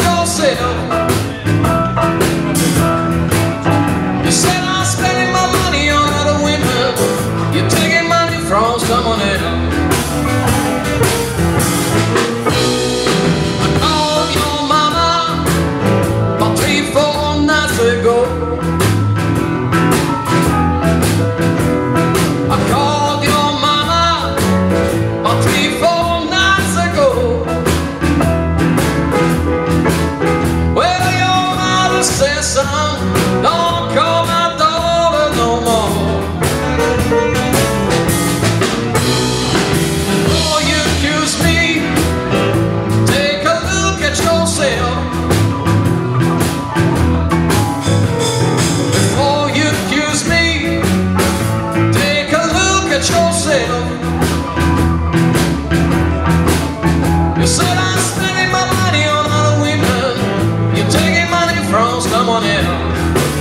yourself. You said I'm spending my money on other women. You're taking money from someone else. I called your mama about 3-4 nights ago. I called your mama about 3-4 nights ago. Well, your mother said, son, don't call my daughter no more. Before you accuse me, take a look at yourself. Before you accuse me, take a look at yourself. You said I'm spending my money on other women. You're taking money from someone else.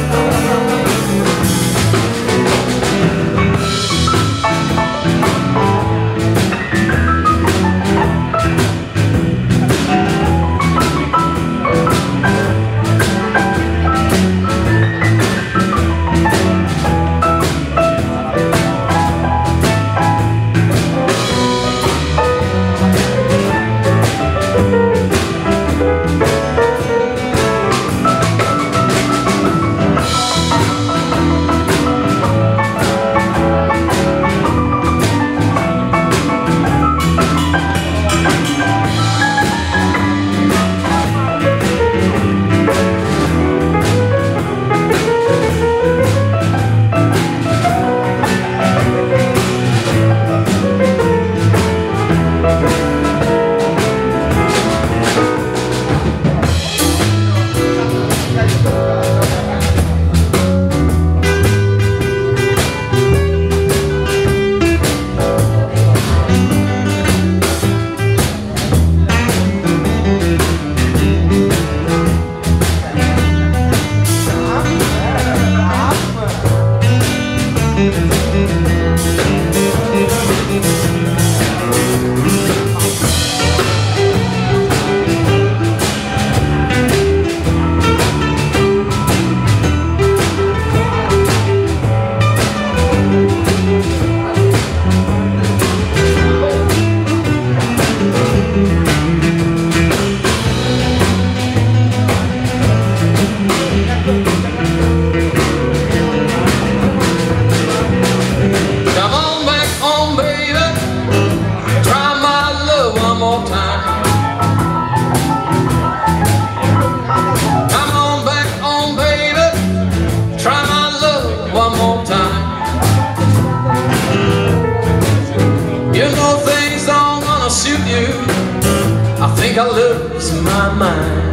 I think I lose my mind.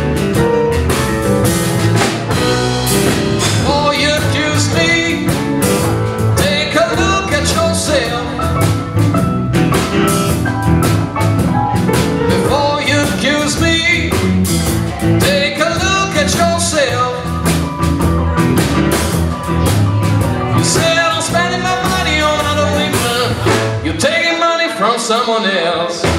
Before you accuse me, take a look at yourself. Before you accuse me, take a look at yourself. You said I'm spending my money on other women. You're taking money from someone else.